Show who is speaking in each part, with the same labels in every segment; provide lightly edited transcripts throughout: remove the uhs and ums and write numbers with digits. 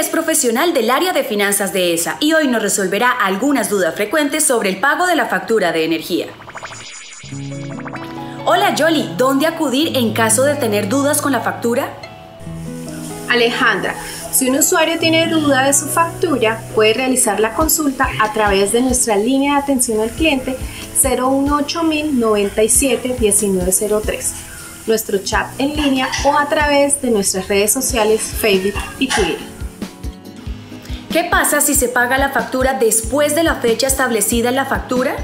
Speaker 1: es profesional del área de finanzas de ESA y hoy nos resolverá algunas dudas frecuentes sobre el pago de la factura de energía. Hola Yoli, ¿dónde acudir en caso de tener dudas con la factura?
Speaker 2: Alejandra, si un usuario tiene duda de su factura, puede realizar la consulta a través de nuestra línea de atención al cliente 018-097-1903, nuestro chat en línea o a través de nuestras redes sociales Facebook y Twitter.
Speaker 1: ¿Qué pasa si se paga la factura después de la fecha establecida en la factura?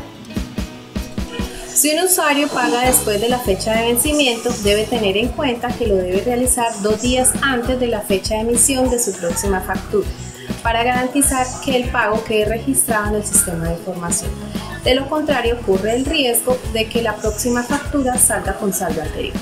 Speaker 2: Si un usuario paga después de la fecha de vencimiento, debe tener en cuenta que lo debe realizar 2 días antes de la fecha de emisión de su próxima factura, para garantizar que el pago quede registrado en el sistema de información. De lo contrario, ocurre el riesgo de que la próxima factura salga con saldo anterior.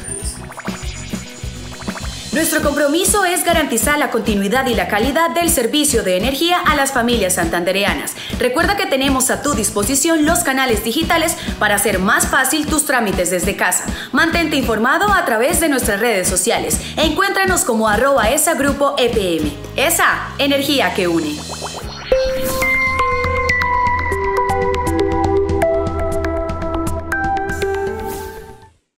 Speaker 1: Nuestro compromiso es garantizar la continuidad y la calidad del servicio de energía a las familias santandereanas. Recuerda que tenemos a tu disposición los canales digitales para hacer más fácil tus trámites desde casa. Mantente informado a través de nuestras redes sociales. Encuéntranos como @ESA Grupo EPM. ESA, energía que une.